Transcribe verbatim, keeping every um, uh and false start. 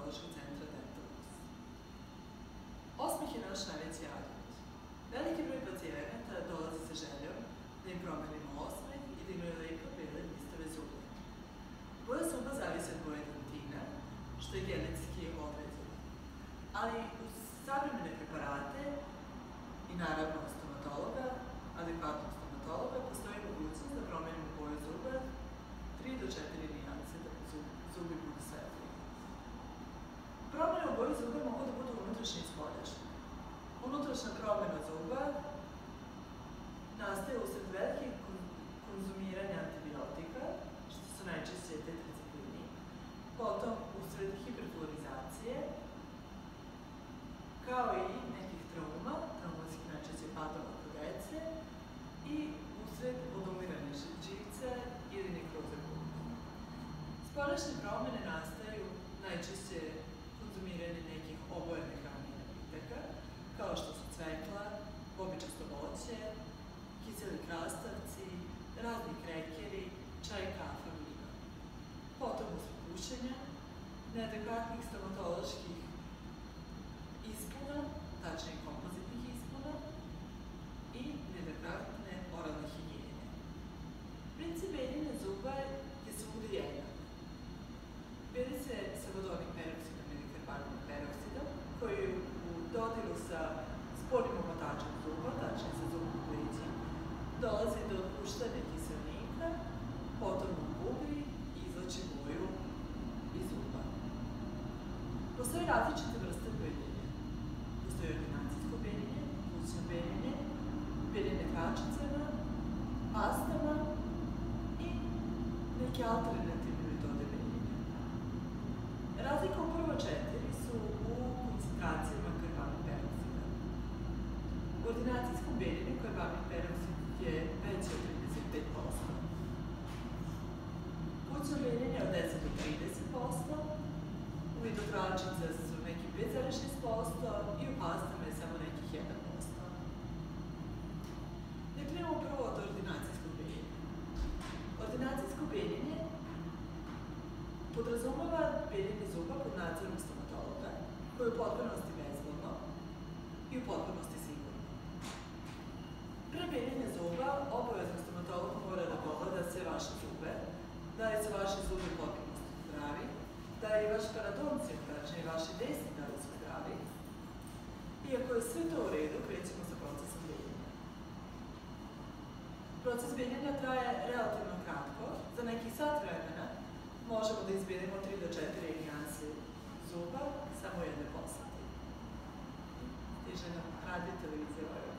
stomatološkog centra Dentalux. Osmeh je naš najveći adut. Veliki broj pacijenata dolazi sa željom da im promenimo osmeh i da imaju lepo bele listove zube. Boja zuba zavisi od boje dentina, što je genetski određeno. Ali uz savremene preparate i naravno stomatologa, adekvatnog stomatologa, postoji mogućnost da promenimo boju zuba tri do četiri nijanse da zubi budu svetliji. Promene u boji zuba mogu da budu unutrašnje i spoljašnje. Unutrašnja promena zuba nastaje usled velikih konzumiranja antibiotika, što su najčešće tetraciklini, potom usled hiperfluorizacije, kao i nekih trauma, traumatskih najčešće padova kod dece, i usled odumirane živce ili nekroze buka. Spoljašnje promene nastaju najčešće konzumiranje nekih obojenih hranjenih napitaka, kao što su cvekla, bobičasto voće, kiseli krastavci, razni krekeri, čaj, kafa, vino. Potom usled pušenja, neadekvatnih stomatoloških ispuna, tačnije kompozitnih ispuna, i neadekvatne oralne higijene. Princip beljenja zuba je svuda jednak. Beli se sa vodonik peroksidom ili karbanom peroksidom, koji u dodiru sa spoljnim omotačem zuba, tačnije sa zubnom plići, dolazi do otpuštanja kiselnika, potom u bubri i izlači boju iz zuba. Postoje različite vrste beljenja. Postoje ordinacijsko beljenje, kućno beljenje, beljenje kačicama, pastama i neke alternativne metode beljenja. Razlika u prvo četiri su u koncentracijama karbanog peroksida. U ordinacijskom beljenju karbamid peroksid je veći od trideset pet posto. Kućno beljenje od deset do trideset posto, u vidu tračica su neki pet zarez šest posto i u pastama je samo nekih jedan posto. Ne krenemo prvo od ordinacijskog beljenja. Ordinacijsko beljenje podrazumeva beljenje zuba pod nadzorom stomatologa, koje je u potpunosti bezbolno i u potpunosti sigurno. Pre beljenja zuba obavezno stomatolog mora da pogleda sve vaše zube, da li su vaši zubi u potpunosti zdravi, da je i vaš paradoncium, tačnije i vaši desni da li su zdravi. I ako je sve to u redu, krećemo sa procesom beljenja. Proces beljenja traje relativno kratko, za nekih sat vremena možemo da izbelimo tri do četiri nijanse zuba samo jedne posete. Stiže nam radio televizije.